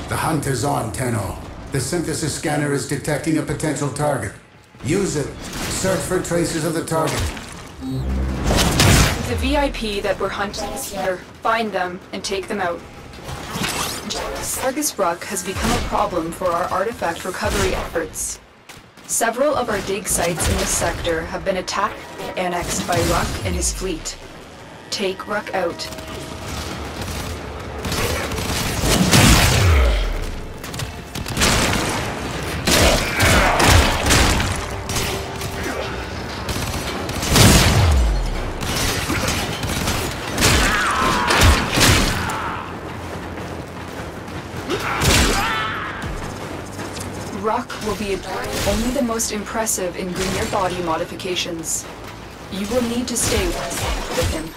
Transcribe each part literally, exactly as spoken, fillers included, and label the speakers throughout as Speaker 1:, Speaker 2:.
Speaker 1: The hunt is on, Tenno. The synthesis scanner is detecting a potential target. Use it. Search for traces of the target.
Speaker 2: The V I P that we're hunting is here. Find them and take them out. Sargus Ruck has become a problem for our artifact recovery efforts. Several of our dig sites in this sector have been attacked and annexed by Ruck and his fleet. Take Ruck out. Ruck will be only the most impressive in Grineer body modifications. You will need to stay with him.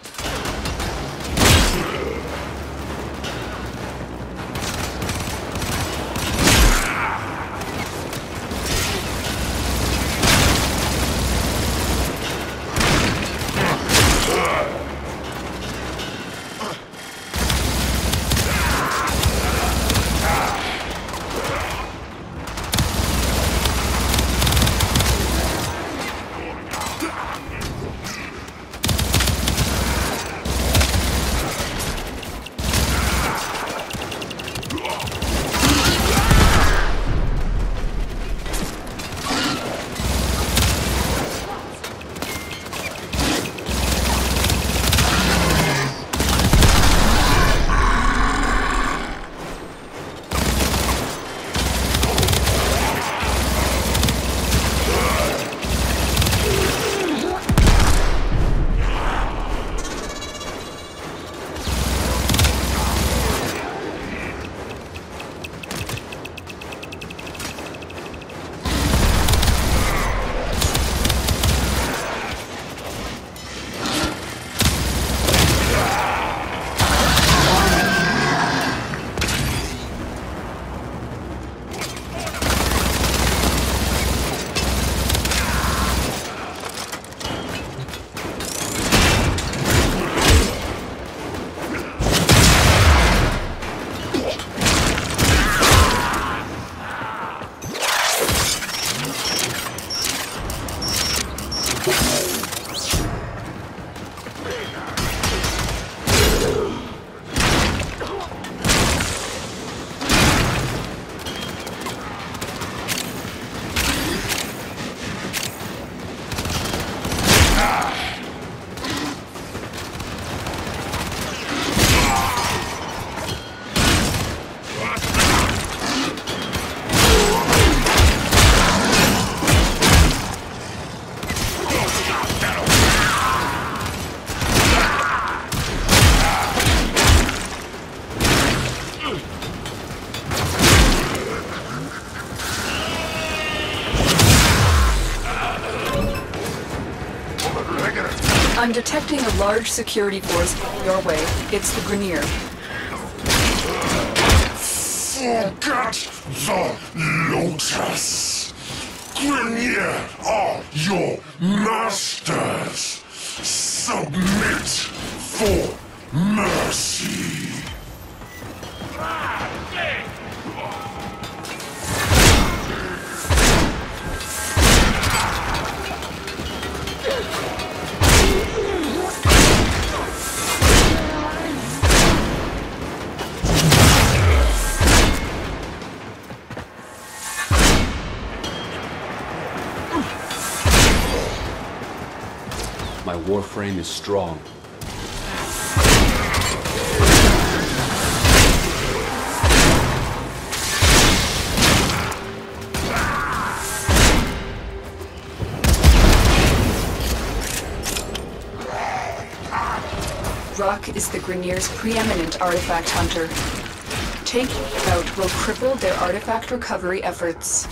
Speaker 2: I'm detecting a large security force your way. It's the Grineer.
Speaker 3: Forget the Lotus. Grineer are your masters. Submit for mercy.
Speaker 4: My warframe is strong.
Speaker 2: Ruck is the Grineer's preeminent artifact hunter. Taking him out will cripple their artifact recovery efforts.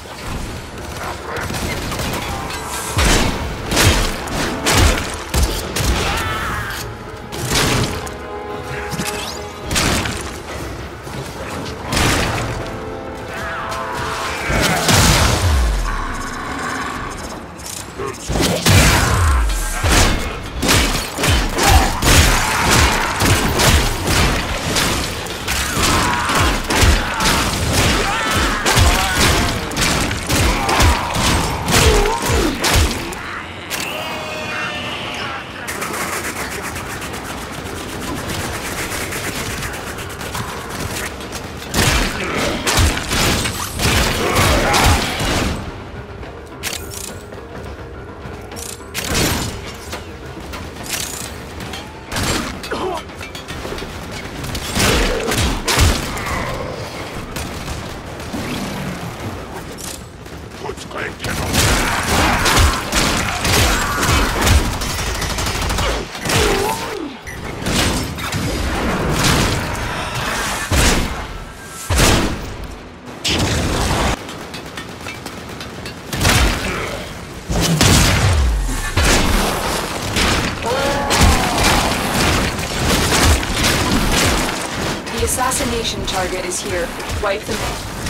Speaker 2: The assassination target is here. Wipe them.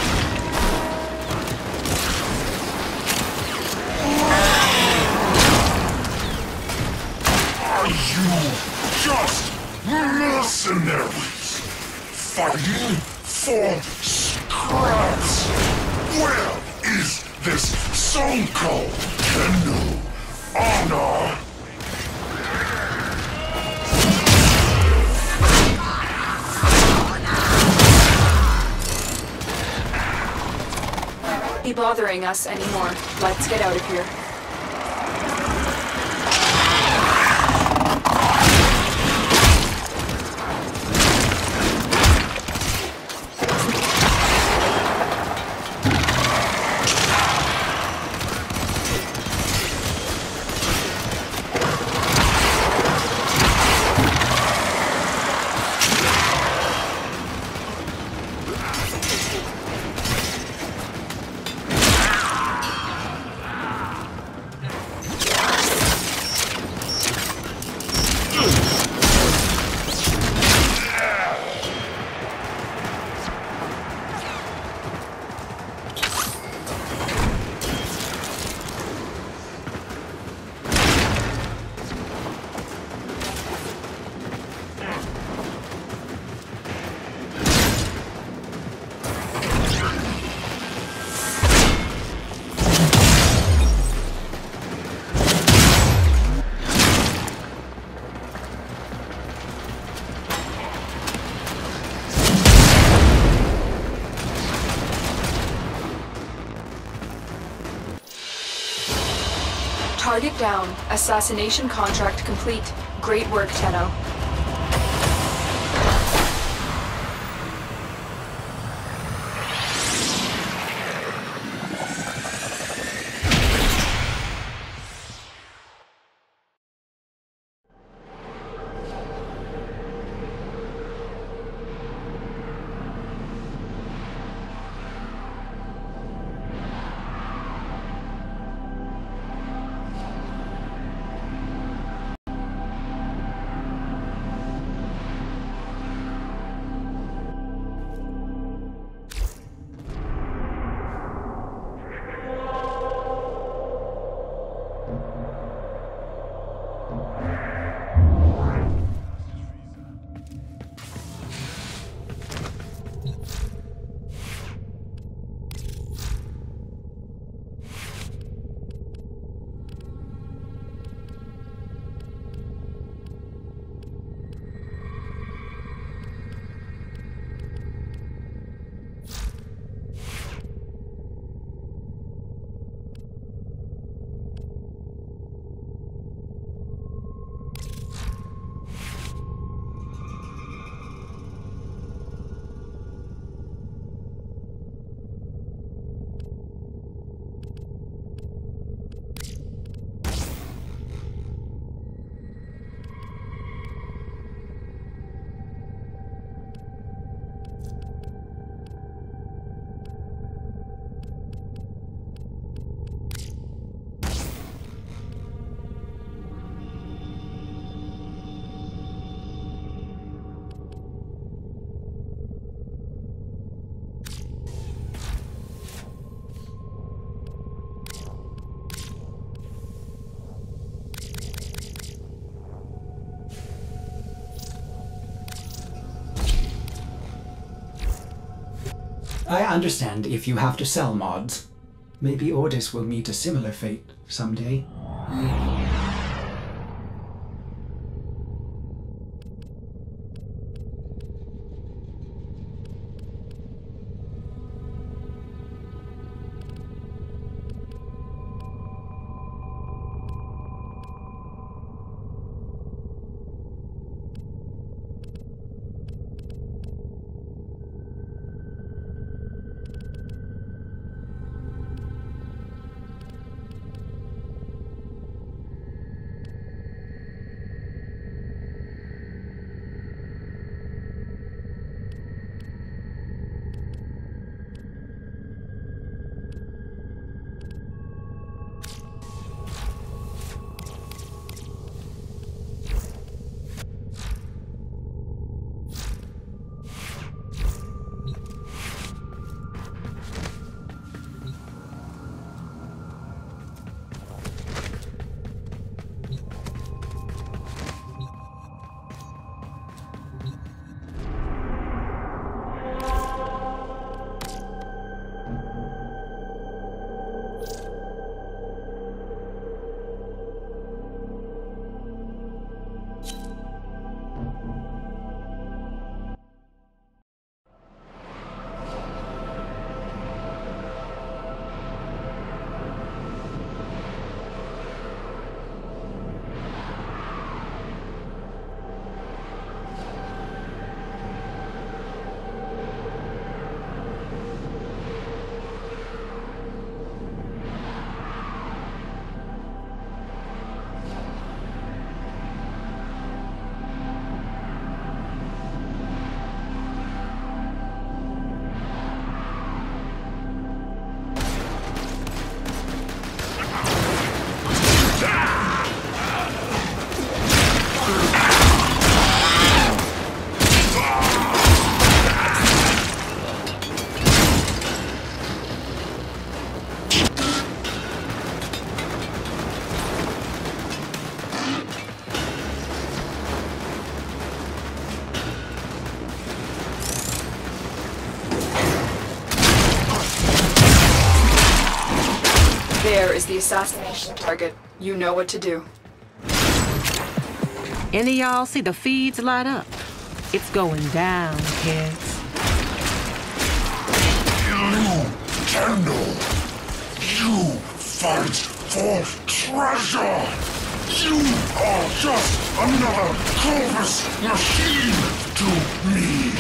Speaker 3: Are you just mercenaries? Fighting for scraps? Where is this so-called canoe honor?
Speaker 2: Be bothering us anymore. Let's get out of here. Target down. Assassination contract complete. Great work, Tenno.
Speaker 5: I understand if you have to sell mods. Maybe Ordis will meet a similar fate someday.
Speaker 2: There is the assassination target. You know what to do.
Speaker 6: Any of y'all see the feeds light up? It's going down, kids.
Speaker 3: You, Kendall. You fight for treasure. You are just another Clovis machine to me.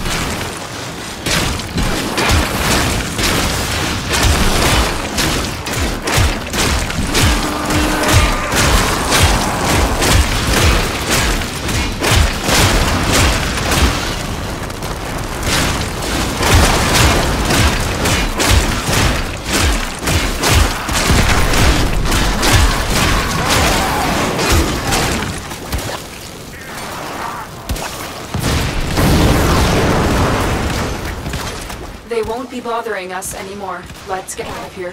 Speaker 2: They won't be bothering us anymore. Let's get out of here.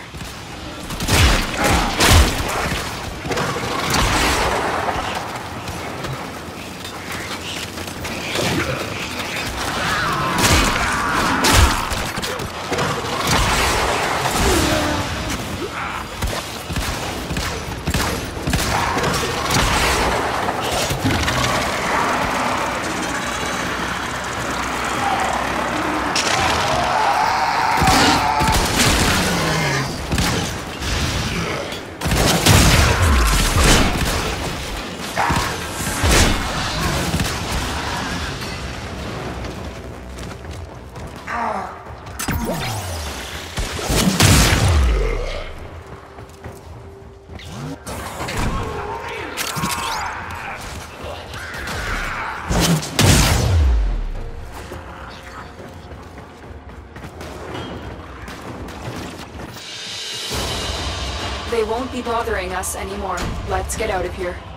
Speaker 2: They won't be bothering us anymore. Let's get out of here.